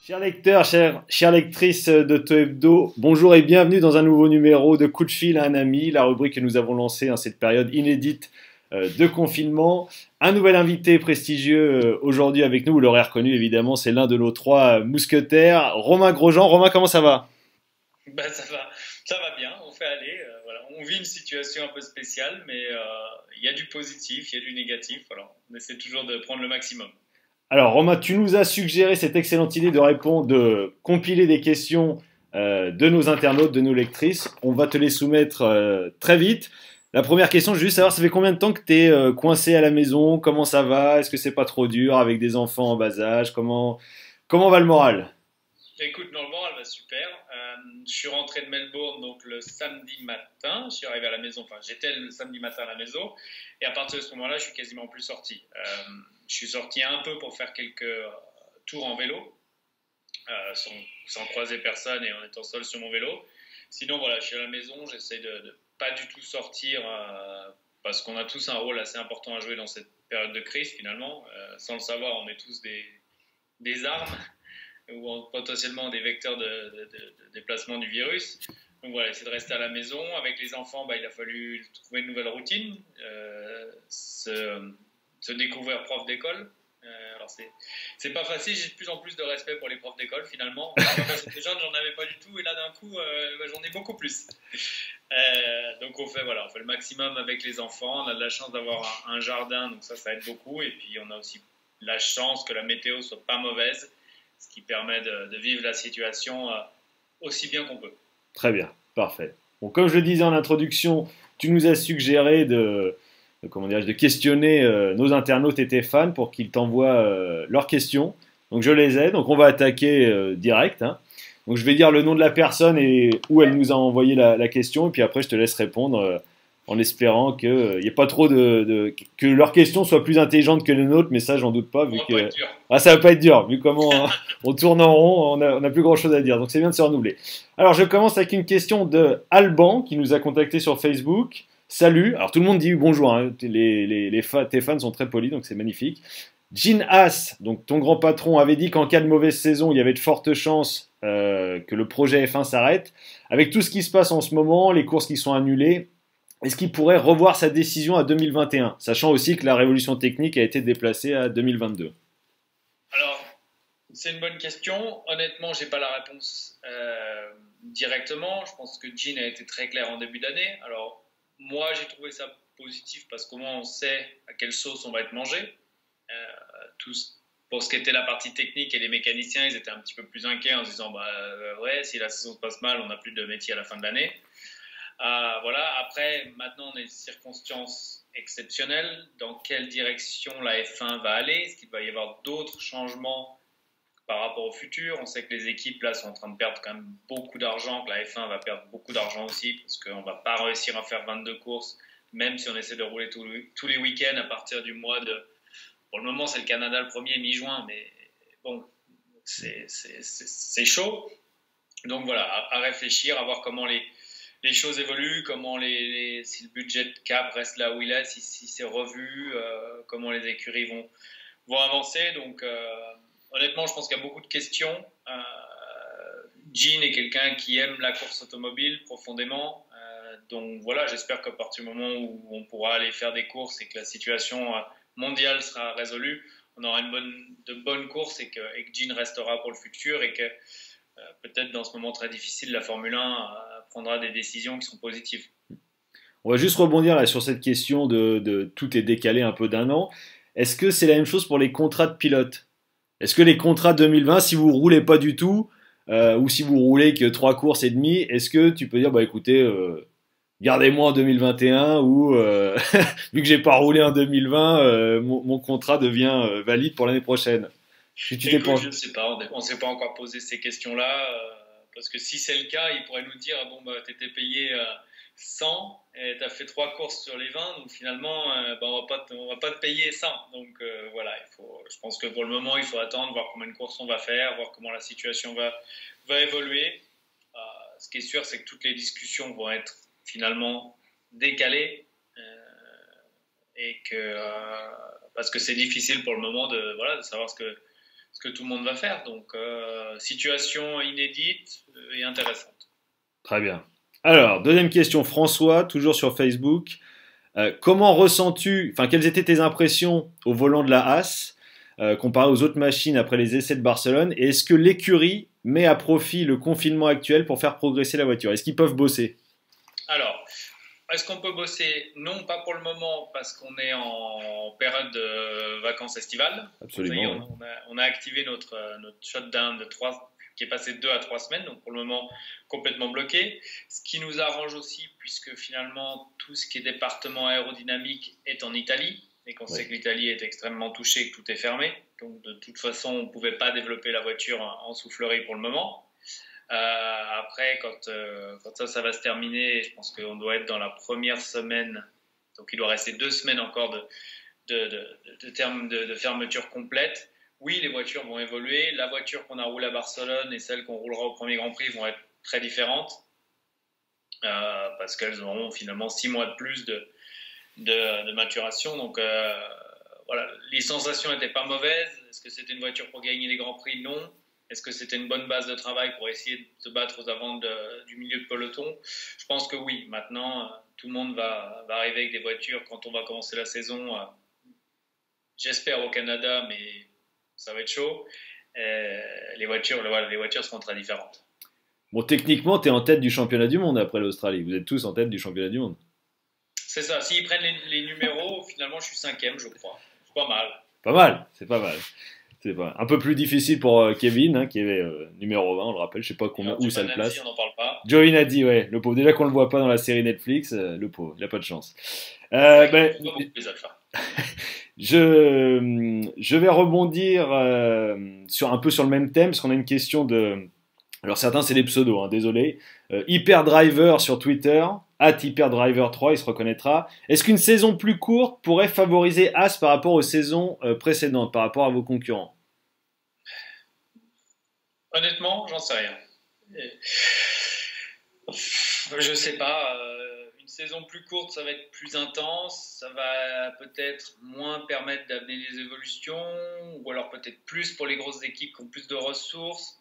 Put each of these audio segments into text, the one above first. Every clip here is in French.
Chers lecteurs, chères lectrices de To Hebdo, bonjour et bienvenue dans un nouveau numéro de Coup de fil à un ami, la rubrique que nous avons lancée en cette période inédite de confinement. Un nouvel invité prestigieux aujourd'hui avec nous, vous l'aurez reconnu évidemment, c'est l'un de nos trois mousquetaires, Romain Grosjean. Romain, comment ça va? Ça va bien, on fait aller. Voilà. On vit une situation un peu spéciale, mais il y a du positif, il y a du négatif. Voilà. On essaie toujours de prendre le maximum. Alors Romain, tu nous as suggéré cette excellente idée de répondre, de compiler des questions de nos internautes, de nos lectrices. On va te les soumettre très vite. La première question, je veux juste savoir, ça fait combien de temps que tu es coincé à la maison? Comment ça va? Est-ce que c'est pas trop dur avec des enfants en bas âge? Comment va le moral? Écoute, normalement, elle va super. Je suis rentré de Melbourne donc le samedi matin. Je suis arrivé à la maison, enfin j'étais le samedi matin à la maison. Et à partir de ce moment-là, je suis quasiment plus sorti. Je suis sorti un peu pour faire quelques tours en vélo, sans croiser personne et en étant seul sur mon vélo. Sinon, voilà, je suis à la maison, j'essaie de pas du tout sortir parce qu'on a tous un rôle assez important à jouer dans cette période de crise finalement. Sans le savoir, on est tous des armes ou potentiellement des vecteurs de déplacement du virus. Donc voilà, essayer de rester à la maison. Avec les enfants, il a fallu trouver une nouvelle routine, se découvrir prof d'école. Alors c'est pas facile, j'ai de plus en plus de respect pour les profs d'école finalement. Quand j'étais jeune, j'en avais pas du tout et là d'un coup, j'en ai beaucoup plus. Donc on fait le maximum avec les enfants. On a de la chance d'avoir un jardin, donc ça aide beaucoup. Et puis on a aussi la chance que la météo soit pas mauvaise, ce qui permet de vivre la situation aussi bien qu'on peut. Très bien, parfait. Bon, comme je le disais en introduction, tu nous as suggéré de questionner nos internautes et tes fans pour qu'ils t'envoient leurs questions. Donc je les ai, donc on va attaquer direct, hein. Donc je vais dire le nom de la personne et où elle nous a envoyé la question, et puis après je te laisse répondre en espérant qu'il n'y ait pas trop que leurs questions soient plus intelligentes que les nôtres, mais ça j'en doute pas, On vu va pas que... être dur. Ah, ça va pas être dur, vu comment on tourne en rond, on a plus grand chose à dire, donc c'est bien de se renouveler. Alors je commence avec une question de Alban qui nous a contacté sur Facebook. Salut, alors tout le monde dit bonjour, hein. Tes fans sont très polis, donc c'est magnifique. Gene Haas, donc ton grand patron, avait dit qu'en cas de mauvaise saison, il y avait de fortes chances que le projet F1 s'arrête. Avec tout ce qui se passe en ce moment, les courses qui sont annulées, est-ce qu'il pourrait revoir sa décision à 2021, sachant aussi que la révolution technique a été déplacée à 2022? Alors, c'est une bonne question. Honnêtement, j'ai pas la réponse directement. Je pense que Jean a été très clair en début d'année. Alors, moi, j'ai trouvé ça positif parce qu'au moins on sait à quelle sauce on va être mangé. Pour ce qui était la partie technique et les mécaniciens, ils étaient un petit peu plus inquiets en se disant ouais, si la saison se passe mal, on n'a plus de métier à la fin de l'année. Voilà. Après, maintenant, on a des circonstances exceptionnelles. Dans quelle direction la F1 va aller? Est-ce qu'il va y avoir d'autres changements par rapport au futur? On sait que les équipes là sont en train de perdre quand même beaucoup d'argent, que la F1 va perdre beaucoup d'argent aussi, parce qu'on ne va pas réussir à faire 22 courses, même si on essaie de rouler tous les week-ends à partir du mois de... Pour le moment, c'est le Canada le premier, mi-juin, mais bon, c'est chaud. Donc voilà, à réfléchir, à voir comment les choses évoluent, si le budget de cap reste là où il est, si c'est revu, comment les écuries vont avancer. Donc honnêtement, je pense qu'il y a beaucoup de questions. Jean est quelqu'un qui aime la course automobile profondément. Donc voilà, j'espère qu'à partir du moment où on pourra aller faire des courses et que la situation mondiale sera résolue, on aura de bonnes courses et que Jean restera pour le futur et que peut-être dans ce moment très difficile, la Formule 1 prendra des décisions qui sont positives. On va juste rebondir là sur cette question de tout est décalé un peu d'un an. Est-ce que c'est la même chose pour les contrats de pilotes? Est-ce que les contrats 2020, si vous roulez pas du tout, ou si vous roulez que trois courses et demie, est-ce que tu peux dire bah écoutez, gardez-moi en 2021 ou vu que j'ai pas roulé en 2020, mon contrat devient valide pour l'année prochaine. Tu t'es Écoute, pas... je ne sais pas, on ne s'est pas encore posé ces questions-là, parce que si c'est le cas, ils pourraient nous dire, tu étais payé 100 et tu as fait 3 courses sur les 20, donc finalement, on va pas te payer 100. Donc voilà, je pense que pour le moment, il faut attendre, voir combien de courses on va faire, voir comment la situation va évoluer. Ce qui est sûr, c'est que toutes les discussions vont être finalement décalées, et que parce que c'est difficile pour le moment de savoir ce que tout le monde va faire. Donc, situation inédite et intéressante. Très bien. Alors, deuxième question, François, toujours sur Facebook. Comment ressens-tu, enfin, quelles étaient tes impressions au volant de la Haas comparé aux autres machines après les essais de Barcelone? Et est-ce que l'écurie met à profit le confinement actuel pour faire progresser la voiture? Est-ce qu'ils peuvent bosser? Alors, est-ce qu'on peut bosser? Non, pas pour le moment, parce qu'on est en période de vacances estivales. Absolument. Ça y est, on a activé notre shutdown qui est passé de 2 à 3 semaines, donc pour le moment complètement bloqué. Ce qui nous arrange aussi, puisque finalement tout ce qui est département aérodynamique est en Italie, et qu'on sait que l'Italie est extrêmement touchée et que tout est fermé. Donc de toute façon, on ne pouvait pas développer la voiture en soufflerie pour le moment. Après, quand ça va se terminer, je pense qu'on doit être dans la première semaine, donc il doit rester 2 semaines encore de fermeture complète. Oui, les voitures vont évoluer. La voiture qu'on a roulée à Barcelone et celle qu'on roulera au premier Grand Prix vont être très différentes parce qu'elles auront finalement 6 mois de plus de maturation. Donc voilà, les sensations n'étaient pas mauvaises. Est-ce que c'était une voiture pour gagner les Grands Prix? Non. Est-ce que c'était une bonne base de travail pour essayer de se battre aux avant du milieu de peloton? Je pense que oui. Maintenant, tout le monde va arriver avec des voitures quand on va commencer la saison. J'espère au Canada, mais ça va être chaud. Les voitures seront très différentes. Bon, techniquement, tu es en tête du championnat du monde après l'Australie. Vous êtes tous en tête du championnat du monde. C'est ça. S'ils prennent les numéros, finalement, je suis 5e, je crois. C'est pas mal. Pas mal, c'est pas mal. C'est pas un peu plus difficile pour Kevin, hein, qui est numéro 20, on le rappelle. Je sais pas où ça le place. On n'en parle pas. Giovinazzi, ouais, le pauvre. Déjà qu'on le voit pas dans la série Netflix, le pauvre, il a pas de chance. Je vais rebondir un peu sur le même thème, parce qu'on a une question de... Alors certains c'est des pseudos, hein, désolé. Hyperdriver sur Twitter, @hyperdriver3, il se reconnaîtra. Est-ce qu'une saison plus courte pourrait favoriser As par rapport aux saisons précédentes, par rapport à vos concurrents? Honnêtement, j'en sais rien. Je sais pas. Une saison plus courte, ça va être plus intense. Ça va peut-être moins permettre d'amener des évolutions, ou alors peut-être plus pour les grosses équipes qui ont plus de ressources.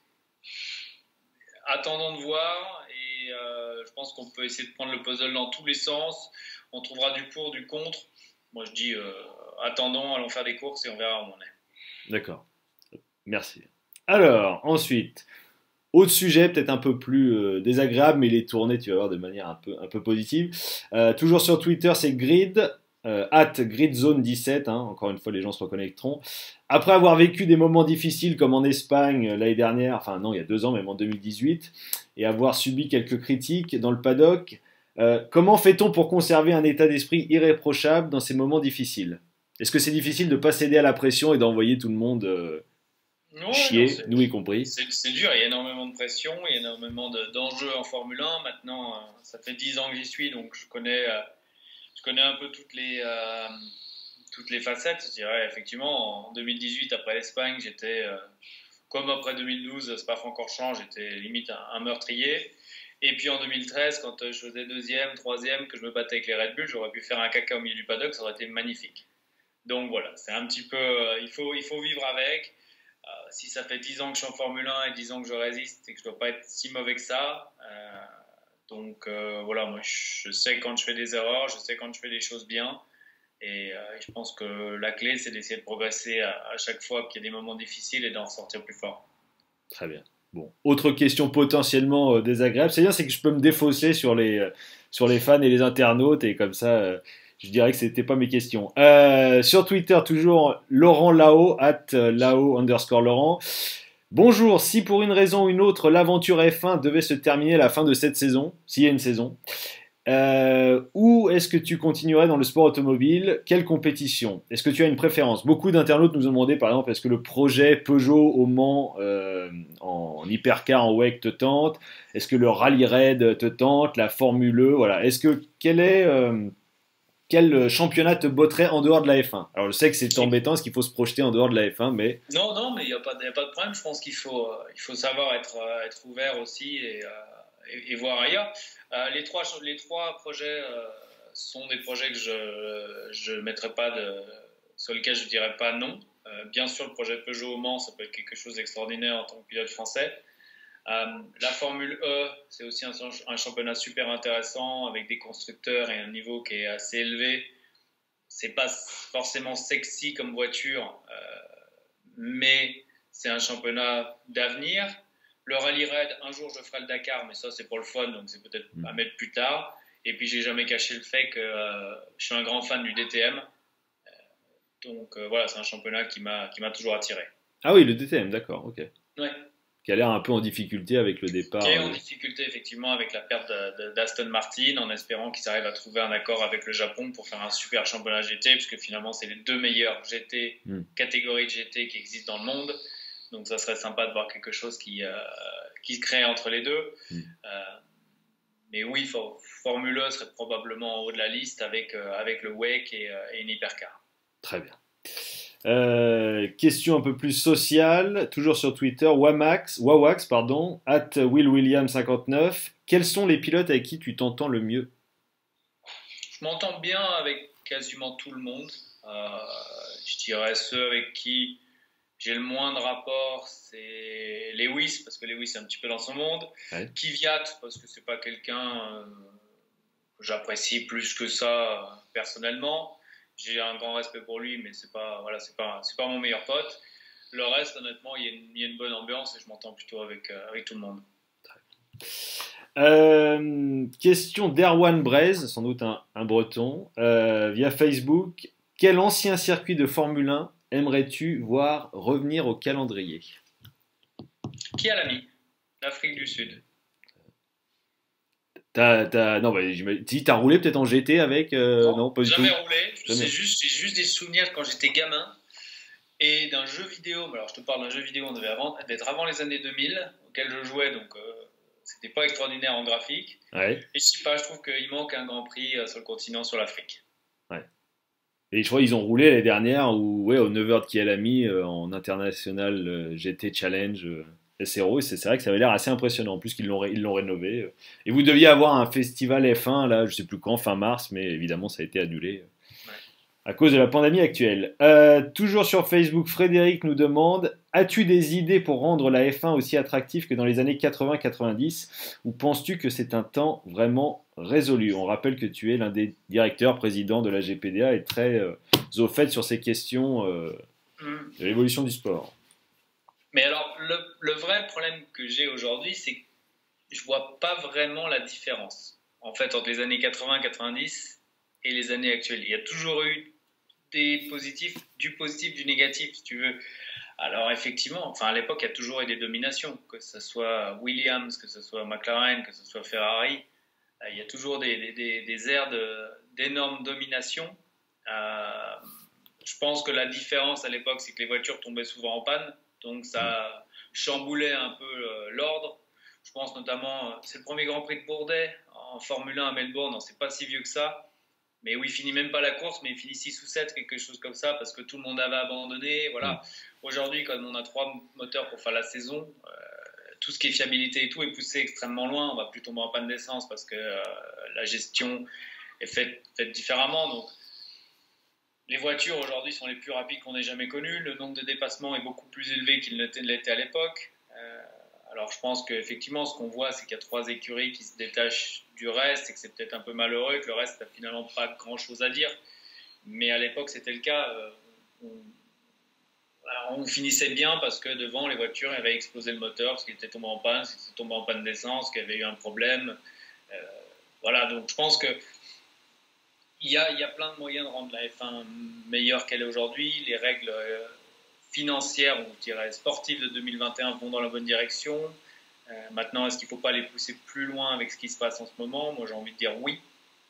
Attendons de voir, et je pense qu'on peut essayer de prendre le puzzle dans tous les sens. On trouvera du pour, du contre. Moi, je dis attendons, allons faire des courses et on verra où on est. D'accord. Merci. Alors, ensuite, autre sujet, peut-être un peu plus désagréable, mais il est tourné, tu vas voir, de manière un peu positive. Toujours sur Twitter, c'est Grid, @gridzone17, hein, encore une fois, les gens se reconnecteront. Après avoir vécu des moments difficiles comme en Espagne l'année dernière, enfin non, il y a 2 ans, même en 2018, et avoir subi quelques critiques dans le paddock, comment fait-on pour conserver un état d'esprit irréprochable dans ces moments difficiles? Est-ce que c'est difficile de ne pas céder à la pression et d'envoyer tout le monde chier, nous y compris? C'est dur, il y a énormément de pression, il y a énormément d'enjeux en Formule 1. Maintenant, ça fait 10 ans que j'y suis, donc je connais un peu toutes les facettes. Je dirais effectivement, en 2018, après l'Espagne, j'étais, comme après 2012, Spa-Francorchamps, j'étais limite un meurtrier. Et puis en 2013, quand je faisais 2e, 3e, que je me battais avec les Red Bull, j'aurais pu faire un caca au milieu du paddock, ça aurait été magnifique. Donc voilà, c'est un petit peu, il faut vivre avec. Si ça fait 10 ans que je suis en Formule 1 et 10 ans que je résiste et que je ne dois pas être si mauvais que ça, donc voilà, moi je sais quand je fais des erreurs, je sais quand je fais des choses bien, et je pense que la clé c'est d'essayer de progresser à chaque fois qu'il y a des moments difficiles et d'en ressortir plus fort. Très bien. Bon, autre question potentiellement désagréable, c'est bien, c'est que je peux me défausser sur les fans et les internautes, et comme ça je dirais que c'était pas mes questions. Sur Twitter, toujours Laurent Lao, @Lao_Laurent. Bonjour, si pour une raison ou une autre l'aventure F1 devait se terminer à la fin de cette saison, s'il y a une saison, où est-ce que tu continuerais dans le sport automobile? Quelle compétition? Est-ce que tu as une préférence? Beaucoup d'internautes nous ont demandé par exemple, est-ce que le projet Peugeot au Mans en hypercar en WEC te tente? Est-ce que le Rallye Raid te tente? La Formule E, voilà. Quel championnat te botterait en dehors de la F1? Alors je sais que c'est embêtant, parce qu'il faut se projeter en dehors de la F1, mais... Non, mais il n'y a pas de problème. Je pense qu'il faut savoir être ouvert aussi et voir ailleurs. Les trois projets sont des projets que je mettrai pas sur lesquels je dirais pas non. Bien sûr, le projet Peugeot au Mans, ça peut être quelque chose d'extraordinaire en tant que pilote français. La Formule E, c'est aussi un championnat super intéressant avec des constructeurs et un niveau qui est assez élevé. C'est pas forcément sexy comme voiture, mais c'est un championnat d'avenir. Le Rally Raid, un jour je ferai le Dakar, mais ça c'est pour le fun, donc c'est peut-être à mettre plus tard. Et puis j'ai jamais caché le fait que je suis un grand fan du DTM. Donc voilà, c'est un championnat qui m'a toujours attiré. Ah oui, le DTM, d'accord, ok. Ouais. Qui a l'air un peu en difficulté avec le départ. Qui est en difficulté effectivement avec la perte d'Aston Martin, en espérant qu'ils arrivent à trouver un accord avec le Japon pour faire un super championnat GT, puisque finalement c'est les deux meilleurs GT, catégories de GT qui existent dans le monde. Donc ça serait sympa de voir quelque chose qui se crée entre les deux. Mais oui, Formule E serait probablement en haut de la liste avec le WEC et une hypercar. Très bien. Question un peu plus sociale, toujours sur Twitter, Wawax, @WillWilliam59. Quels sont les pilotes avec qui tu t'entends le mieux? Je m'entends bien avec quasiment tout le monde. Je dirais ceux avec qui j'ai le moins de rapport, c'est Lewis, parce que Lewis est un petit peu dans son monde. Ouais. Kvyat, parce que c'est pas quelqu'un que j'apprécie plus que ça personnellement. J'ai un grand respect pour lui, mais c'est pas mon meilleur pote. Le reste, honnêtement, il y a une bonne ambiance et je m'entends plutôt avec tout le monde. Question d'Erwan Braise, sans doute un breton, via Facebook. Quel ancien circuit de Formule 1 aimerais-tu voir revenir au calendrier? Qui a l'ami? L'Afrique du Sud. T'as roulé peut-être en GT avec non, pas du tout. Jamais roulé. J'ai juste des souvenirs quand j'étais gamin et d'un jeu vidéo. Alors je te parle d'un jeu vidéo, on devait d'être avant les années 2000 auquel je jouais, donc c'était pas extraordinaire en graphique. Ouais. Et je sais pas, je trouve qu'il manque un Grand Prix sur le continent, sur l'Afrique. Ouais. Et je crois qu'ils ont roulé l'année dernière au 9 heures de Kialami en International GT Challenge. SRO, c'est vrai que ça avait l'air assez impressionnant. En plus qu'ils l'ont rénové. Et vous deviez avoir un festival F1 là, je sais plus quand, fin mars, mais évidemment ça a été annulé à cause de la pandémie actuelle. Toujours sur Facebook, Frédéric nous demande: as-tu des idées pour rendre la F1 aussi attractive que dans les années 80-90, ou penses-tu que c'est un temps vraiment résolu? On rappelle que tu es l'un des directeurs, présidents de la GPDA et très au fait sur ces questions de l'évolution du sport. Mais alors, le vrai problème que j'ai aujourd'hui, c'est que je vois pas vraiment la différence, en fait, entre les années 80-90 et les années actuelles. Il y a toujours eu du positif, du négatif, si tu veux. Alors, effectivement, à l'époque, il y a toujours eu des dominations, que ce soit Williams, que ce soit McLaren, que ce soit Ferrari. Il y a toujours des airs d'énormes dominations. Je pense que la différence à l'époque, c'est que les voitures tombaient souvent en panne. Donc ça chamboulait un peu l'ordre. Je pense notamment, c'est le premier Grand Prix de Bourdet en Formule 1 à Melbourne, c'est pas si vieux que ça, mais où il finit même pas la course, mais il finit 6 ou 7, quelque chose comme ça, parce que tout le monde avait abandonné. Voilà. Aujourd'hui, quand on a 3 moteurs pour faire la saison, tout ce qui est fiabilité et tout est poussé extrêmement loin. On va plus tomber en panne d'essence parce que la gestion est faite différemment. Donc les voitures aujourd'hui sont les plus rapides qu'on ait jamais connues. Le nombre de dépassements est beaucoup plus élevé qu'il ne l'était à l'époque. Alors je pense qu'effectivement, ce qu'on voit, c'est qu'il y a 3 écuries qui se détachent du reste et que c'est peut-être un peu malheureux, que le reste n'a finalement pas grand-chose à dire. Mais à l'époque, c'était le cas. On finissait bien parce que devant, les voitures avaient explosé le moteur, parce qu'il était tombé en panne, c'était tombé en panne d'essence, qu'il y avait eu un problème. Voilà, donc je pense que il y a plein de moyens de rendre la F1 meilleure qu'elle est aujourd'hui. Les règles financières, ou je dirais sportives de 2021 vont dans la bonne direction. Maintenant, est-ce qu'il ne faut pas les pousser plus loin avec ce qui se passe en ce moment? Moi, j'ai envie de dire oui.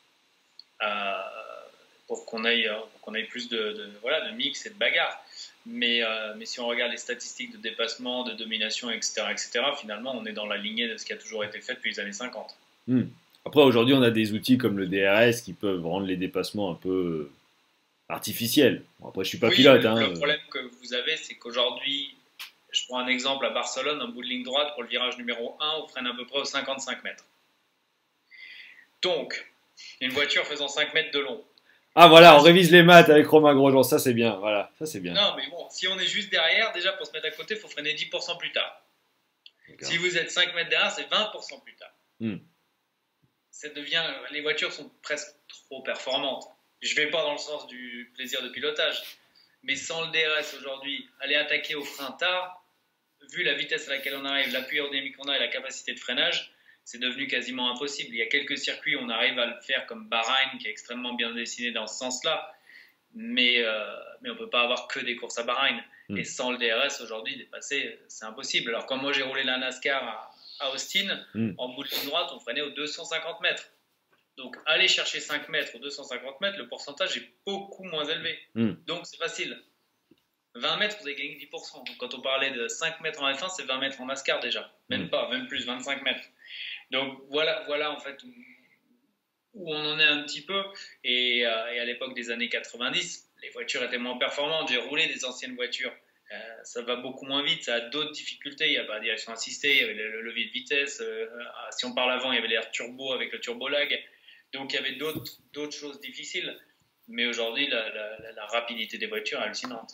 Pour qu'on ait plus de mix et de bagarre. Mais si on regarde les statistiques de dépassement, de domination, etc., finalement, on est dans la lignée de ce qui a toujours été fait depuis les années 50. Après, aujourd'hui, on a des outils comme le DRS qui peuvent rendre les dépassements un peu artificiels. Bon, après, je suis pas pilote. Le problème que vous avez, c'est qu'aujourd'hui, je prends un exemple à Barcelone, un bout de ligne droite pour le virage numéro 1, on freine à peu près aux 55 mètres. Donc, une voiture faisant 5 mètres de long, Ah voilà, on révise les maths avec Romain Grosjean, ça c'est bien, voilà, ça c'est bien. Non, mais bon, si on est juste derrière, déjà pour se mettre à côté, il faut freiner 10% plus tard. Si vous êtes 5 mètres derrière, c'est 20% plus tard. Les voitures sont presque trop performantes. Je ne vais pas dans le sens du plaisir de pilotage, mais sans le DRS aujourd'hui, aller attaquer au frein tard, vu la vitesse à laquelle on arrive, l'appui aérodynamique qu'on a et la capacité de freinage, c'est devenu quasiment impossible. Il y a quelques circuits où on arrive à le faire, comme Bahreïn, qui est extrêmement bien dessiné dans ce sens-là, mais on ne peut pas avoir que des courses à Bahreïn. Et sans le DRS, aujourd'hui, dépasser, c'est impossible. Alors, quand moi, j'ai roulé la NASCAR à Austin, en bout de ligne droite, on freinait aux 250 mètres. Donc, aller chercher 5 mètres aux 250 mètres, le pourcentage est beaucoup moins élevé. Donc, c'est facile. 20 mètres, vous avez gagné 10%. Donc, quand on parlait de 5 mètres en F1, c'est 20 mètres en NASCAR déjà. Même pas, même plus, 25 mètres. Donc, voilà en fait où on en est un petit peu. Et à l'époque des années 90, les voitures étaient moins performantes. J'ai roulé des anciennes voitures. Ça va beaucoup moins vite, ça a d'autres difficultés. Il n'y a pas de direction assistée, il y avait le levier de vitesse. Si on parle avant, il y avait l'air turbo avec le turbo lag. Donc il y avait d'autres choses difficiles. Mais aujourd'hui, la rapidité des voitures est hallucinante.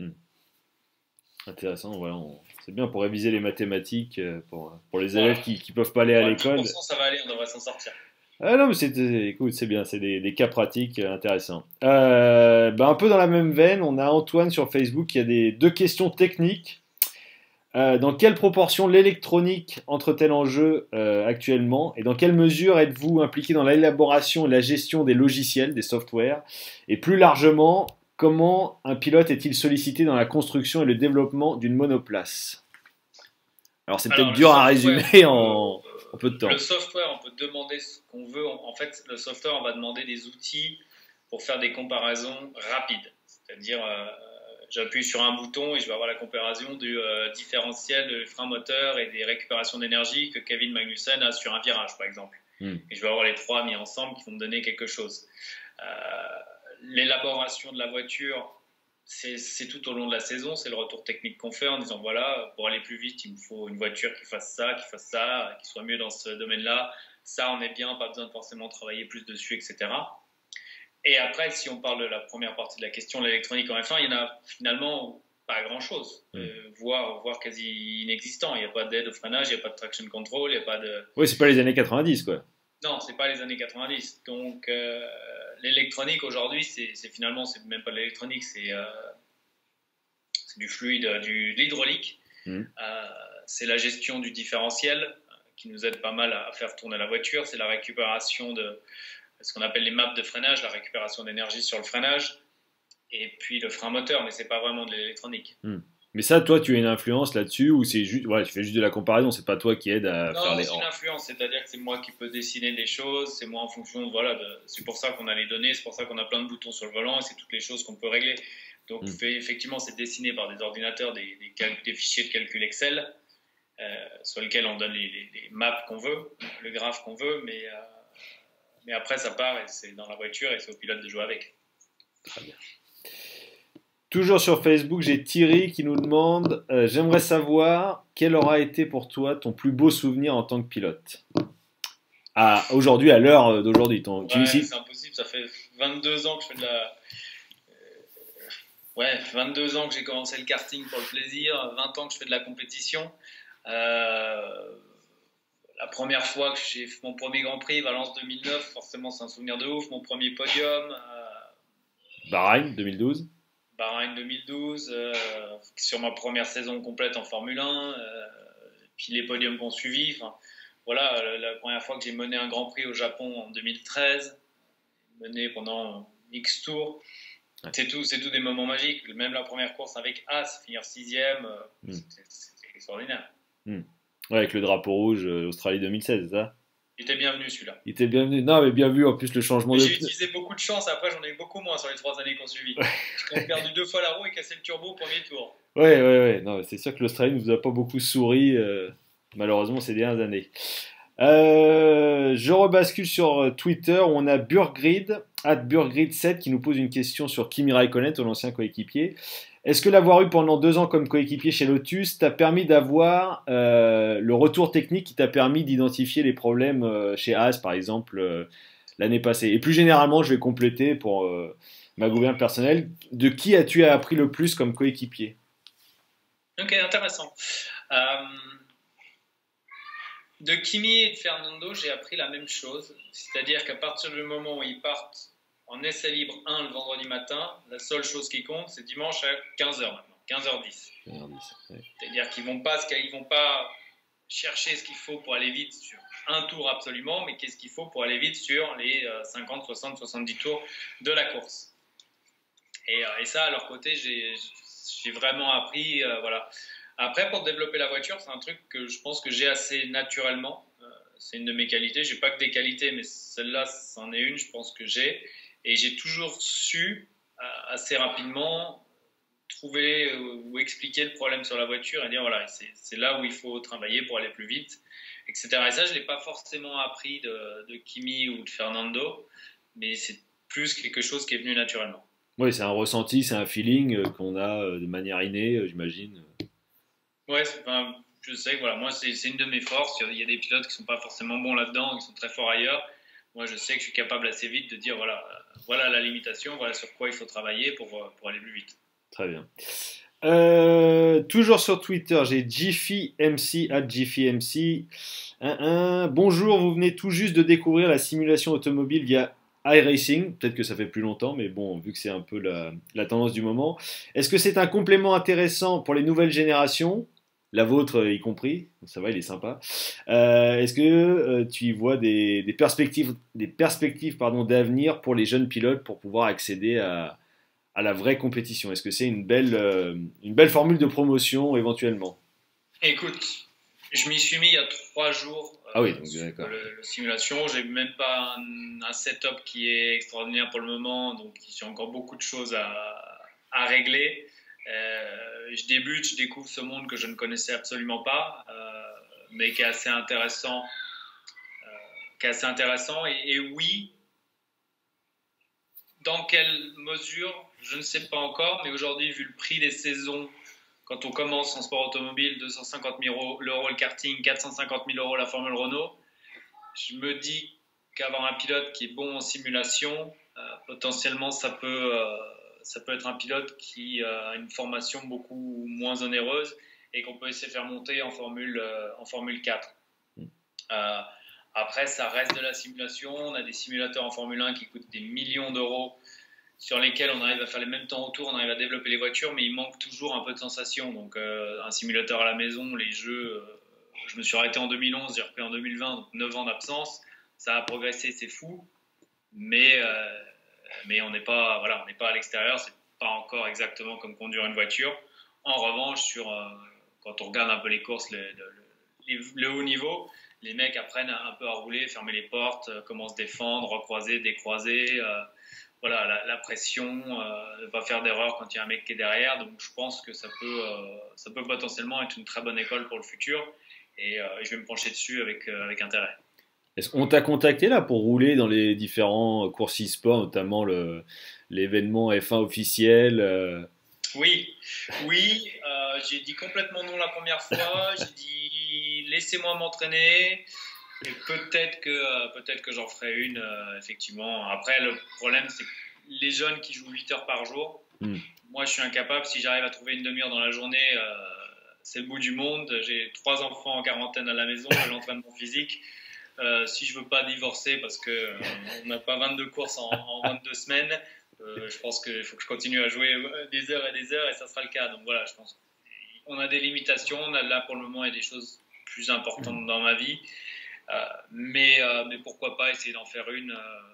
Intéressant, voilà. C'est bien pour réviser les mathématiques pour les élèves qui ne peuvent pas aller à l'école. 10%, ça va aller, on devrait s'en sortir. Ah non, mais écoute, c'est bien, c'est des cas pratiques intéressants. Un peu dans la même veine, on a Antoine sur Facebook qui a deux questions techniques. Dans quelle proportion l'électronique entre-t-elle en jeu actuellement et dans quelle mesure êtes-vous impliqué dans l'élaboration et la gestion des logiciels, des softwares? Et plus largement, comment un pilote est-il sollicité dans la construction et le développement d'une monoplace? Alors c'est peut-être dur à résumer en peu de temps. Le software, on peut demander ce qu'on veut. En fait, le software, on va demander des outils pour faire des comparaisons rapides. C'est-à-dire, j'appuie sur un bouton et je vais avoir la comparaison du différentiel de frein moteur et des récupérations d'énergie que Kevin Magnussen a sur un virage, par exemple. Et je vais avoir les trois mis ensemble qui vont me donner quelque chose. L'élaboration de la voiture, c'est tout au long de la saison, c'est le retour technique qu'on fait en disant voilà, pour aller plus vite, il me faut une voiture qui fasse ça, qui soit mieux dans ce domaine-là. Ça, on est bien, pas besoin de forcément travailler plus dessus, etc. Et après, si on parle de la première partie de la question, l'électronique en F1, il y en a finalement pas grand-chose, voire quasi inexistant. Il n'y a pas d'aide au freinage, il n'y a pas de traction control, il n'y a pas de... Oui, c'est pas les années 90, quoi. Non, c'est pas les années 90. Donc, l'électronique aujourd'hui, c'est même pas de l'électronique, c'est du fluide, de l'hydraulique. C'est la gestion du différentiel qui nous aide pas mal à faire tourner la voiture. C'est la récupération de ce qu'on appelle les maps de freinage, la récupération d'énergie sur le freinage. Et puis le frein moteur, mais c'est pas vraiment de l'électronique. Mais ça, toi, tu as une influence là-dessus ou c'est juste, tu fais juste de la comparaison, c'est pas toi qui aide à faire les... Non, c'est une influence, c'est-à-dire que c'est moi qui peux dessiner des choses, c'est moi en fonction, c'est pour ça qu'on a les données, c'est pour ça qu'on a plein de boutons sur le volant et c'est toutes les choses qu'on peut régler. Donc effectivement, c'est dessiné par des ordinateurs, des fichiers de calcul Excel, sur lesquels on donne les maps qu'on veut, le graphe qu'on veut, mais après ça part et c'est dans la voiture et c'est au pilote de jouer avec. Très bien. Toujours sur Facebook, j'ai Thierry qui nous demande j'aimerais savoir quel aura été pour toi ton plus beau souvenir en tant que pilote. Aujourd'hui, à l'heure d'aujourd'hui. C'est impossible, ça fait 22 ans que je fais de la... 22 ans que j'ai commencé le karting pour le plaisir, 20 ans que je fais de la compétition. La première fois que j'ai fait mon premier Grand Prix, Valence 2009, forcément c'est un souvenir de ouf. Mon premier podium. Bahreïn 2012. Bahreïn 2012, sur ma première saison complète en Formule 1, puis les podiums qu'on suivi. La première fois que j'ai mené un Grand Prix au Japon en 2013, mené pendant X tours. Ouais. C'est tout des moments magiques. Même la première course avec As, finir 6e, c'est extraordinaire. Ouais, avec le drapeau rouge, Australie 2016, c'est ça? Il était bienvenu celui-là. Il était bienvenu. Non, mais bien vu en plus le changement de... J'ai utilisé beaucoup de chance, après j'en ai eu beaucoup moins sur les 3 années qu'on suivi. J'ai perdu 2 fois la roue et cassé le turbo au premier tour. Ouais. Non, c'est sûr que l'Australie ne vous a pas beaucoup souri, malheureusement, ces dernières années. Je rebascule sur Twitter où on a Burgrid, @Burgrid7 qui nous pose une question sur Kimi Raikkonen, ton ancien coéquipier. Est-ce que l'avoir eu pendant 2 ans comme coéquipier chez Lotus t'a permis d'avoir le retour technique qui t'a permis d'identifier les problèmes chez Haas, par exemple, l'année passée. Et plus généralement, je vais compléter pour ma gouverne personnelle. De qui as-tu appris le plus comme coéquipier? Ok, intéressant. De Kimi et de Fernando, j'ai appris la même chose. C'est-à-dire qu'à partir du moment où ils partent en essai libre 1 le vendredi matin, la seule chose qui compte, c'est dimanche à 15h maintenant, 15h10. 15h10, ouais. C'est-à-dire qu'ils vont pas chercher ce qu'il faut pour aller vite sur un tour absolument, mais qu'est-ce qu'il faut pour aller vite sur les 50, 60, 70 tours de la course. Et ça, à leur côté, j'ai vraiment appris, voilà. Après, pour développer la voiture, c'est un truc que je pense que j'ai assez naturellement. C'est une de mes qualités. J'ai pas que des qualités, mais celle-là, c'en est une, je pense que j'ai. Et j'ai toujours su, assez rapidement, trouver ou expliquer le problème sur la voiture et dire, voilà, c'est là où il faut travailler pour aller plus vite, etc. Et ça, je l'ai pas forcément appris de Kimi ou de Fernando, mais c'est plus quelque chose qui est venu naturellement. Oui, c'est un ressenti, c'est un feeling qu'on a de manière innée, j'imagine. Ouais, enfin, je sais que voilà, moi, c'est une de mes forces. Il y a des pilotes qui sont pas forcément bons là-dedans, qui sont très forts ailleurs. Moi, je sais que je suis capable assez vite de dire, voilà la limitation, voilà sur quoi il faut travailler pour aller plus vite. Très bien. Toujours sur Twitter, j'ai JiffyMC, @JiffyMC. Bonjour, vous venez tout juste de découvrir la simulation automobile via iRacing. Peut-être que ça fait plus longtemps, mais bon, vu que c'est un peu la tendance du moment. Est-ce que c'est un complément intéressant pour les nouvelles générations, la vôtre y compris? Ça va, il est sympa. Est-ce que tu y vois des perspectives d'avenir pour les jeunes pilotes pour pouvoir accéder à la vraie compétition? Est-ce que c'est une belle formule de promotion éventuellement? Écoute, je m'y suis mis il y a 3 jours. Ah oui, donc d'accord. La simulation, j'ai même pas un setup qui est extraordinaire pour le moment, donc j'ai encore beaucoup de choses à régler. Je débute, je découvre ce monde que je ne connaissais absolument pas, mais qui est assez intéressant. Et oui, dans quelle mesure, je ne sais pas encore, mais aujourd'hui, vu le prix des saisons, quand on commence en sport automobile, 250 000 € le karting, 450 000 € la Formule Renault, je me dis qu'avoir un pilote qui est bon en simulation, potentiellement ça peut être un pilote qui a une formation beaucoup moins onéreuse et qu'on peut essayer de faire monter en Formule 4. Après, ça reste de la simulation. On a des simulateurs en Formule 1 qui coûtent des millions d'euros, sur lesquels on arrive à faire les mêmes temps autour, on arrive à développer les voitures, mais il manque toujours un peu de sensation. Donc un simulateur à la maison, les jeux, je me suis arrêté en 2011, j'ai repris en 2020, donc 9 ans d'absence. Ça a progressé, c'est fou, mais on n'est pas à l'extérieur, c'est pas encore exactement comme conduire une voiture. En revanche, quand on regarde un peu les courses, le haut niveau, les mecs apprennent un peu à rouler, fermer les portes, comment se défendre, recroiser, décroiser. Voilà, la pression, ne pas faire d'erreur quand il y a un mec qui est derrière. Donc je pense que ça peut potentiellement être une très bonne école pour le futur. Et je vais me pencher dessus avec intérêt. Est-ce qu'on t'a contacté là pour rouler dans les différents courses e-sport, notamment l'événement F1 officiel? Oui, j'ai dit complètement non la première fois. J'ai dit laissez-moi m'entraîner. Et peut-être que j'en ferai une, effectivement. Après, le problème, c'est que les jeunes qui jouent 8 heures par jour, moi, je suis incapable. Si j'arrive à trouver une demi-heure dans la journée, c'est le bout du monde. J'ai 3 enfants en quarantaine à la maison, de l'entraînement physique. Si je veux pas divorcer parce qu'on n'a pas 22 courses en 22 semaines, je pense qu'il faut que je continue à jouer des heures et ça sera le cas. Donc voilà, je pense qu'on a des limitations. Là, pour le moment, il y a des choses plus importantes dans ma vie. Mais pourquoi pas essayer d'en faire une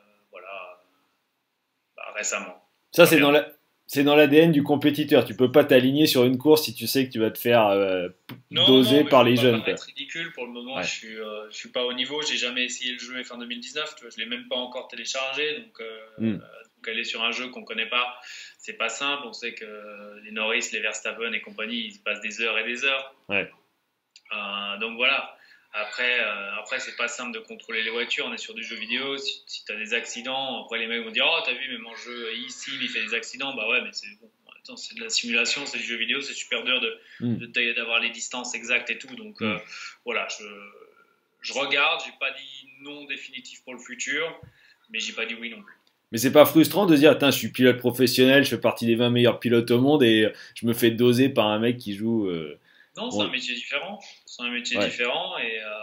récemment. Ça, c'est dans l'ADN du compétiteur. Tu peux pas t'aligner sur une course si tu sais que tu vas te faire doser par les jeunes. C'est ridicule. Pour le moment, je suis pas au niveau. J'ai jamais essayé le jeu fin 2019. Tu vois, je l'ai même pas encore téléchargé. Donc aller sur un jeu qu'on connaît pas, c'est pas simple. On sait que les Norris, les Verstappen et compagnie, ils passent des heures et des heures. Ouais. Donc voilà. Après, c'est pas simple de contrôler les voitures. On est sur du jeu vidéo. Si tu as des accidents, après les mecs vont dire oh t'as vu, mais mon jeu ici il fait des accidents. Bah ouais, mais c'est bon. Attends, c'est de la simulation, c'est du jeu vidéo, c'est super dur d'avoir les distances exactes et tout. Donc voilà, je regarde. J'ai pas dit non définitif pour le futur, mais j'ai pas dit oui non plus. Mais c'est pas frustrant de se dire, attends, je suis pilote professionnel, je fais partie des 20 meilleurs pilotes au monde et je me fais doser par un mec qui joue. Non, Bon, c'est un métier différent. C'est un métier ouais. différent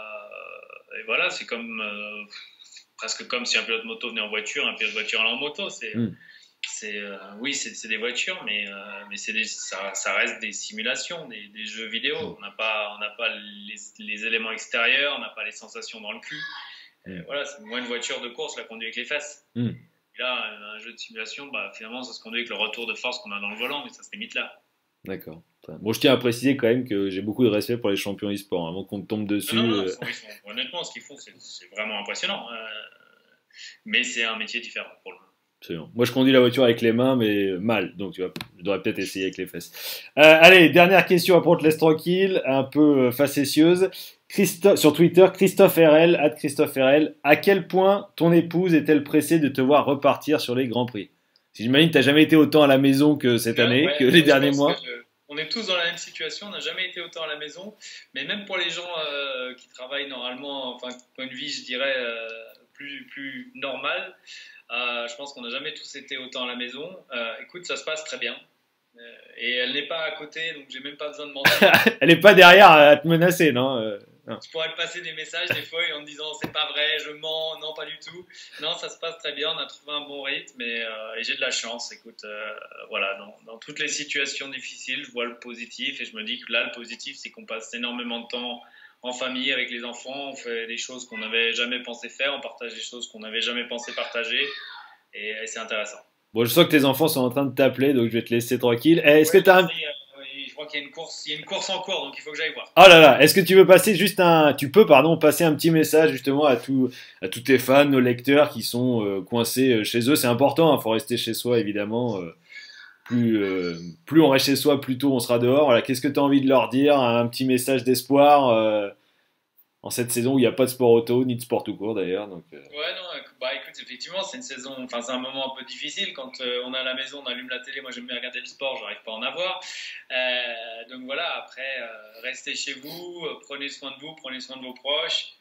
et voilà, c'est comme presque comme si un pilote moto venait en voiture, un pilote de voiture allait en moto. Hmm. Oui, c'est des voitures, mais ça reste des simulations, des jeux vidéo. On n'a pas les éléments extérieurs, on n'a pas les sensations dans le cul. Voilà, c'est moi une voiture de course, la conduit avec les fesses. Hmm. Et là, un jeu de simulation, bah, finalement, ça se conduit avec le retour de force qu'on a dans le volant, mais ça se limite là. D'accord. Bon, je tiens à préciser quand même que j'ai beaucoup de respect pour les champions e-sport. Avant qu'on tombe dessus. Non, honnêtement, ce qu'ils font, c'est vraiment impressionnant. Mais c'est un métier différent pour le moment. Absolument. Moi, je conduis la voiture avec les mains, mais mal. Donc, tu vois, je devrais peut-être essayer avec les fesses. Allez, dernière question, après on te laisse tranquille, un peu facétieuse. Sur Twitter, Christophe RL, @Christophe RL, à quel point ton épouse est-elle pressée de te voir repartir sur les Grands Prix? Si j'imagine que tu n'as jamais été autant à la maison que cette année, que les derniers mois. On est tous dans la même situation, on n'a jamais été autant à la maison, mais même pour les gens qui travaillent normalement, enfin, point de vie, je dirais, plus normal, je pense qu'on n'a jamais tous été autant à la maison. Écoute, ça se passe très bien. Et elle n'est pas à côté, donc j'ai même pas besoin de mentir. Elle n'est pas derrière à te menacer, non, non. Je pourrais te passer des messages des fois en me disant c'est pas vrai, je mens, non pas du tout. Non, ça se passe très bien, on a trouvé un bon rythme et j'ai de la chance. Écoute, voilà, dans toutes les situations difficiles, je vois le positif et je me dis que là, le positif, c'est qu'on passe énormément de temps en famille avec les enfants, on fait des choses qu'on n'avait jamais pensé faire, on partage des choses qu'on n'avait jamais pensé partager et c'est intéressant. Bon, je sens que tes enfants sont en train de t'appeler, donc je vais te laisser tranquille. Est-ce que t'as un... Je crois qu'il y a une course en cours, donc il faut que j'aille voir. Oh là là, est-ce que tu veux passer juste passer un petit message justement à tous tes fans, nos lecteurs qui sont coincés chez eux. C'est important, il faut rester chez soi évidemment. Plus on reste chez soi, plus tôt on sera dehors. Voilà, qu'est-ce que tu as envie de leur dire? Un petit message d'espoir en cette saison où il n'y a pas de sport auto, ni de sport tout court d'ailleurs. Donc, Ouais, non, bah écoute, effectivement, c'est une saison, enfin c'est un moment un peu difficile quand on est à la maison, on allume la télé. Moi j'aime bien regarder le sport, j'arrive pas à en avoir. Donc voilà, après, restez chez vous, prenez soin de vous, prenez soin de vos proches.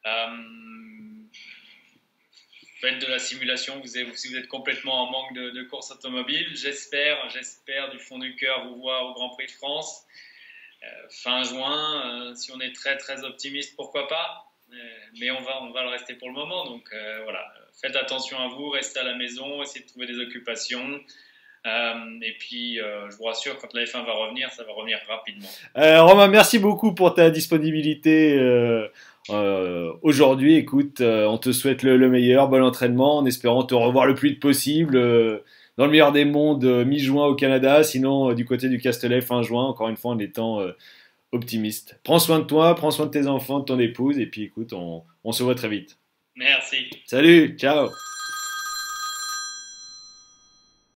Faites de la simulation, si vous êtes complètement en manque de course automobile. J'espère du fond du cœur vous voir au Grand Prix de France. Fin juin, si on est très très optimiste, pourquoi pas, mais on va le rester pour le moment, donc voilà, faites attention à vous, restez à la maison, essayez de trouver des occupations, et puis je vous rassure, quand la F1 va revenir, ça va revenir rapidement. Romain, merci beaucoup pour ta disponibilité aujourd'hui. Écoute, on te souhaite le meilleur, bon entraînement, en espérant te revoir le plus vite possible. Dans le meilleur des mondes, mi-juin au Canada, sinon du côté du Castellet fin juin, encore une fois en étant optimiste. Prends soin de toi, prends soin de tes enfants, de ton épouse, et puis écoute, on se voit très vite. Merci. Salut, ciao.